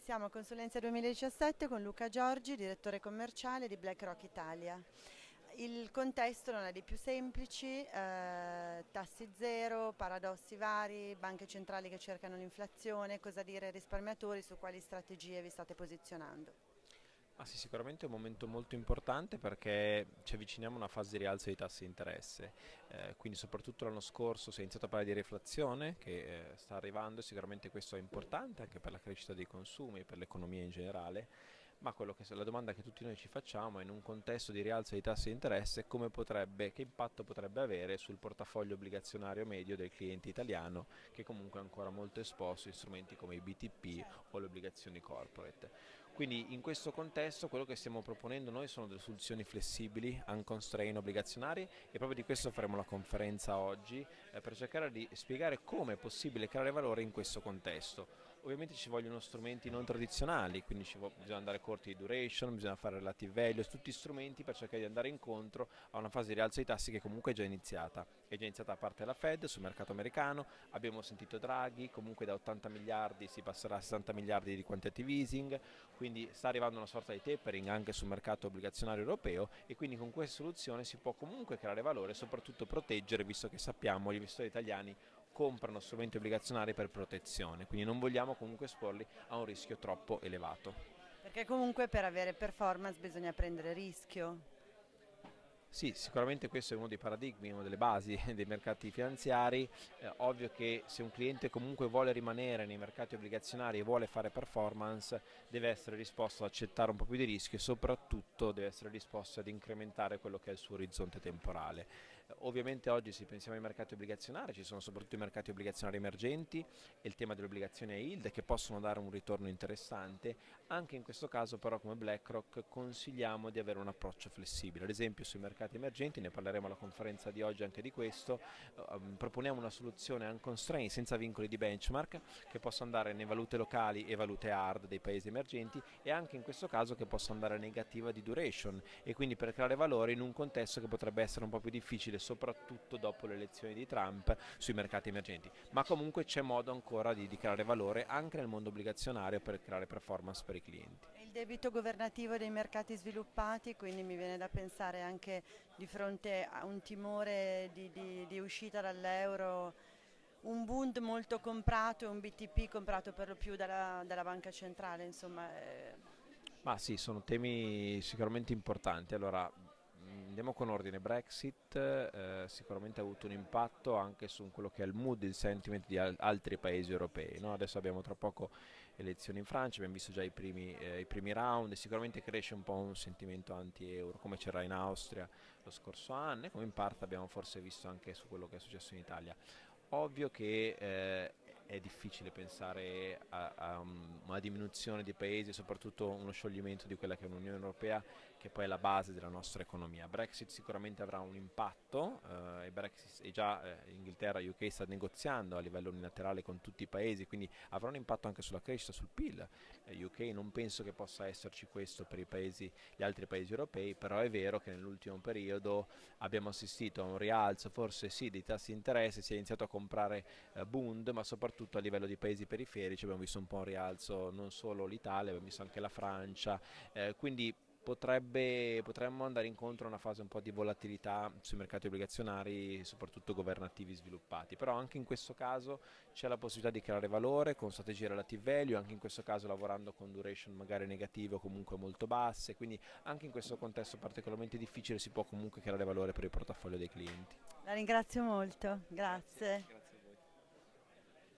Siamo a Consulenza 2017 con Luca Giorgi, direttore commerciale di BlackRock Italia. Il contesto non è dei più semplici, tassi zero, paradossi vari, banche centrali che cercano l'inflazione, cosa dire ai risparmiatori, su quali strategie vi state posizionando? Ah sì, sicuramente è un momento molto importante perché ci avviciniamo a una fase di rialzo dei tassi di interesse, quindi soprattutto l'anno scorso si è iniziato a parlare di reflazione che sta arrivando e sicuramente questo è importante anche per la crescita dei consumi e per l'economia in generale, ma la domanda che tutti noi ci facciamo è in un contesto di rialzo dei tassi di interesse che impatto potrebbe avere sul portafoglio obbligazionario medio del cliente italiano che comunque è ancora molto esposto a strumenti come i BTP o le obbligazioni corporate. Quindi in questo contesto quello che stiamo proponendo noi sono delle soluzioni flessibili, unconstrained obbligazionari e proprio di questo faremo la conferenza oggi per cercare di spiegare come è possibile creare valore in questo contesto. Ovviamente ci vogliono strumenti non tradizionali, quindi bisogna andare corti di duration, bisogna fare relative values, tutti strumenti per cercare di andare incontro a una fase di rialzo dei tassi che comunque è già iniziata. È già iniziata da parte della Fed sul mercato americano, abbiamo sentito Draghi, comunque da 80 miliardi si passerà a 60 miliardi di quantitative easing, quindi sta arrivando una sorta di tapering anche sul mercato obbligazionario europeo e quindi con questa soluzione si può comunque creare valore e soprattutto proteggere, visto che sappiamo gli investitori italiani comprano strumenti obbligazionari per protezione, quindi non vogliamo comunque esporli a un rischio troppo elevato. Perché comunque per avere performance bisogna prendere rischio. Sì, sicuramente questo è uno dei paradigmi, una delle basi dei mercati finanziari. Ovvio che se un cliente comunque vuole rimanere nei mercati obbligazionari e vuole fare performance, deve essere disposto ad accettare un po' più di rischio e soprattutto deve essere disposto ad incrementare quello che è il suo orizzonte temporale. Ovviamente oggi se pensiamo ai mercati obbligazionari, ci sono soprattutto i mercati obbligazionari emergenti e il tema delle obbligazioni a yield che possono dare un ritorno interessante. Anche in questo caso però come BlackRock consigliamo di avere un approccio flessibile. Ad esempio sui mercati emergenti, ne parleremo alla conferenza di oggi anche di questo, proponiamo una soluzione unconstrained senza vincoli di benchmark che possa andare nei valute locali e valute hard dei paesi emergenti e anche in questo caso che possa andare negativa di duration e quindi per creare valore in un contesto che potrebbe essere un po' più difficile soprattutto dopo le elezioni di Trump sui mercati emergenti, ma comunque c'è modo ancora di creare valore anche nel mondo obbligazionario per creare performance per i clienti. E il debito governativo dei mercati sviluppati, quindi mi viene da pensare anche di fronte a un timore di uscita dall'euro, un Bund molto comprato e un BTP comprato per lo più dalla banca centrale, insomma. Ma sì, sono temi sicuramente importanti. Allora, andiamo con ordine. Brexit sicuramente ha avuto un impatto anche su quello che è il mood, il sentiment di altri paesi europei, no? Adesso abbiamo tra poco elezioni in Francia, abbiamo visto già i primi round e sicuramente cresce un po' un sentimento anti-euro, come c'era in Austria lo scorso anno e come in parte abbiamo forse visto anche su quello che è successo in Italia. Ovvio che è difficile pensare a una diminuzione di paesi, soprattutto uno scioglimento di quella che è un'Unione Europea che poi è la base della nostra economia. Brexit sicuramente avrà un impatto e già Inghilterra e UK sta negoziando a livello unilaterale con tutti i paesi, quindi avrà un impatto anche sulla crescita, sul PIL. UK non penso che possa esserci questo per gli altri paesi europei, però è vero che nell'ultimo periodo abbiamo assistito a un rialzo, forse sì, dei tassi di interesse, si è iniziato a comprare Bund, ma soprattutto a livello di paesi periferici abbiamo visto un po' un rialzo, non solo l'Italia, abbiamo visto anche la Francia, quindi potremmo andare incontro a una fase un po' di volatilità sui mercati obbligazionari, soprattutto governativi sviluppati, però anche in questo caso c'è la possibilità di creare valore con strategie relative value, anche in questo caso lavorando con duration magari negative o comunque molto basse, quindi anche in questo contesto particolarmente difficile si può comunque creare valore per il portafoglio dei clienti. La ringrazio molto, grazie.